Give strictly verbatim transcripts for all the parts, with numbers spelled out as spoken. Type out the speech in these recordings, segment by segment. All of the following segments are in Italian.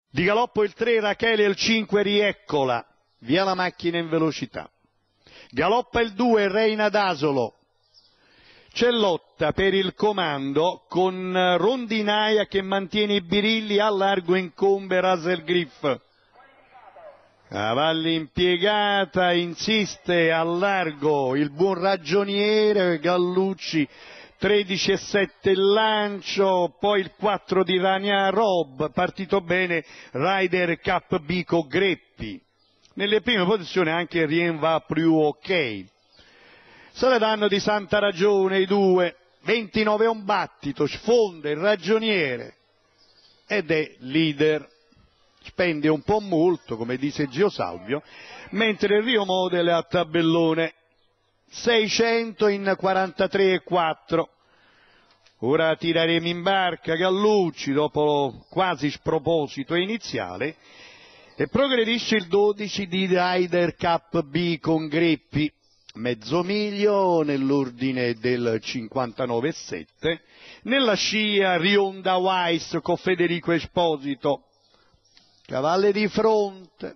Di galoppo il tre, Rachele il cinque, Rieccola, via la macchina in velocità. Galoppa il due, Reina d'Asolo. C'è lotta per il comando con Rondinaia che mantiene i birilli, a largo incombe Russell Griff. Cavalli impiegata, insiste a largo il buon ragioniere Gallucci, tredici e sette il lancio, poi il quattro di Rania Rob, partito bene Rider Cup Bico Greppi. Nelle prime posizioni anche Rien va più ok. Se le danno di santa ragione i due, ventinove è un battito, sfonda il ragioniere ed è leader. Spende un po' molto, come dice Gio Salvio, mentre il Rio Model è a tabellone seicento in quarantatré e quattro. Ora tireremo in barca Gallucci dopo quasi sproposito iniziale e progredisce il dodici di Ryder Cup B con Greppi, mezzo miglio nell'ordine del cinquantanove e sette, nella scia Rionda Weiss con Federico Esposito. Cavalli di fronte,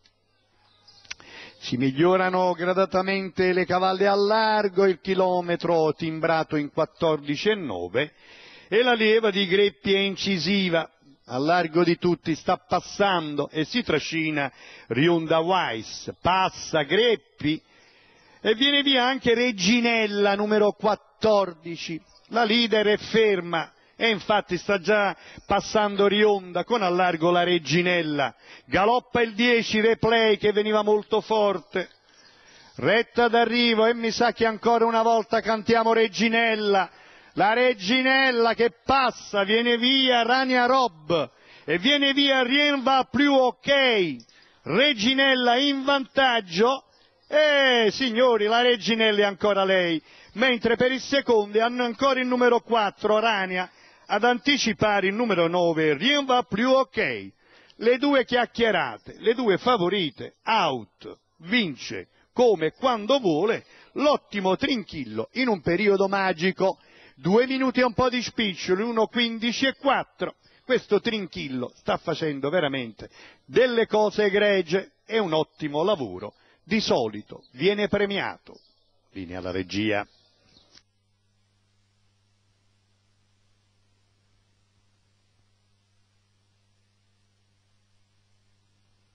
si migliorano gradatamente le cavalle a largo, il chilometro timbrato in quattordici e nove e la leva di Greppi è incisiva, a largo di tutti sta passando e si trascina Rionda Weiss, passa Greppi e viene via anche Reginella numero quattordici, la leader è ferma. E infatti sta già passando Rionda con a largo la Reginella. Galoppa il dieci, Replay, che veniva molto forte. Retta d'arrivo e mi sa che ancora una volta cantiamo Reginella. La Reginella che passa, viene via Rania Rob e viene via Rien va più ok. Reginella in vantaggio. Eh signori, la Reginella è ancora lei. Mentre per il secondo hanno ancora il numero quattro, Rania, ad anticipare il numero nove, Rien va più ok. Le due chiacchierate, le due favorite, out, vince come e quando vuole, l'ottimo Trinchillo in un periodo magico, due minuti e un po' di spiccioli, uno quindici e quattro. Questo Trinchillo sta facendo veramente delle cose egregie e un ottimo lavoro, di solito viene premiato. Linea alla regia.